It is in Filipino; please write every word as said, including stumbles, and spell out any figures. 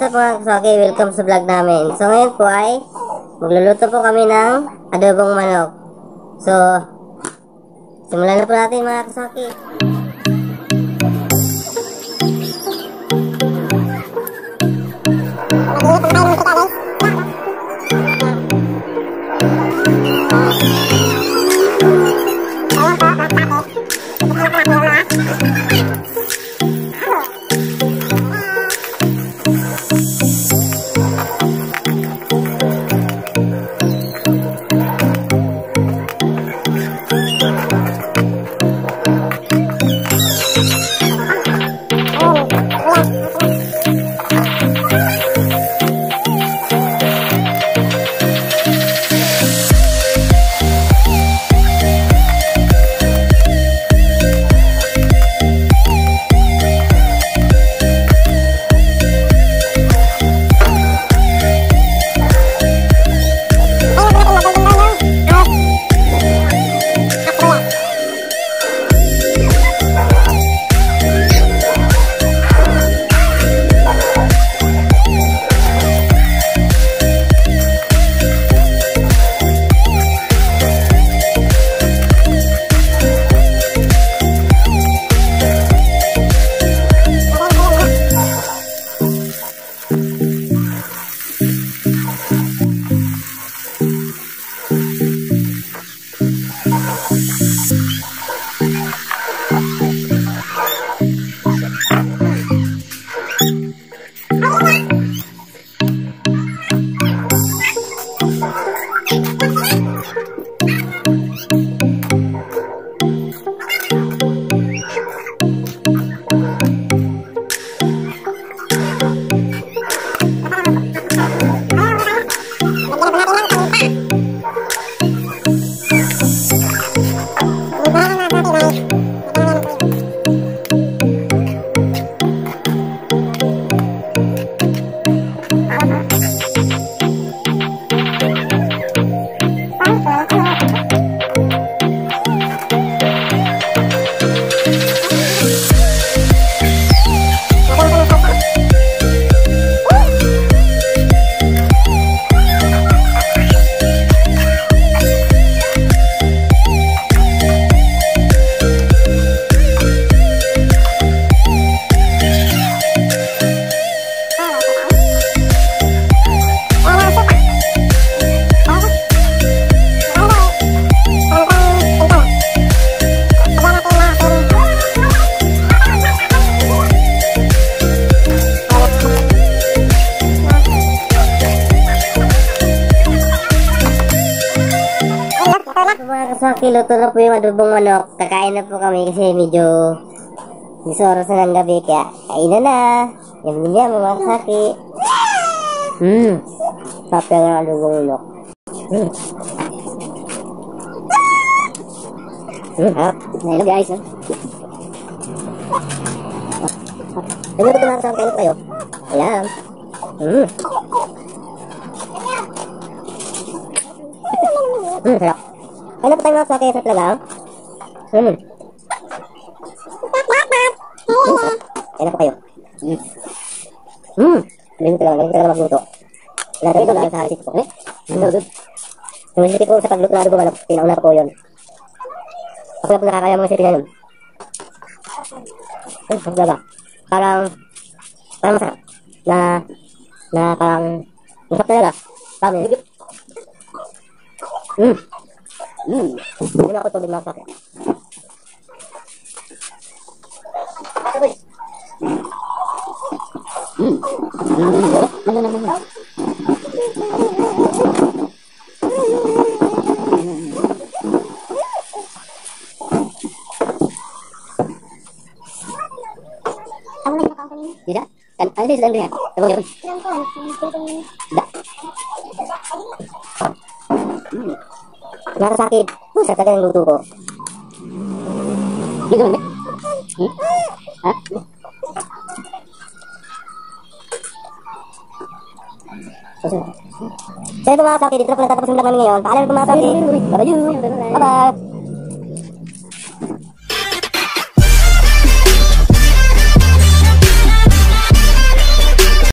po mga kasaki, welcome sa vlog namin. So ngayon po ay magluluto po kami ng adobong manok. So, simulan na po natin mga kasaki. Mga kasaki, luto na po yung adobong manok. Kakain na po kami kasi medyo medyo oras na ng gabi, kaya kainan na. Yan din yan mga kasaki. Hmm, sapi ang adobong manok. Hmm. Hmm, harap. Nailog guys, ha? Ano ba ito mga kasaki? Kainot kayo? Ayan. Hmm. Hmm, sarap. Kaya po tayo mga kasaki sa talaga. Hmm. Kaya na po kayo. Hmm. Hmm. Galing talaga. Galing talaga magluto. Wala tayo ito dahil sa harisip po. Eh? Ano good? Yung recipe po sa pagluto na adobo manok, pinauna po yun. Ako na po nakakaya mga recipe na yun. Hmm. Ang talaga. Parang parang masarap. Na na parang masarap talaga. Parang higit. Hmm. Hmm. Hindi na ako tubig mga kasaki. Hmm. Hmm. Ano na naman. Kamu lagi makan ini? Tidak. Kan ada sedang dengar. Coba lihat. Tidak. Hmm. Nara sakit. Oh, saya kagak lutu kok. Gitu kan? Hmm? Hah? Saya tuh mga sakit, dito na po natatapos yung vlog namin ngayon. Paalam po mga sakit. Bye-bye. Bye-bye.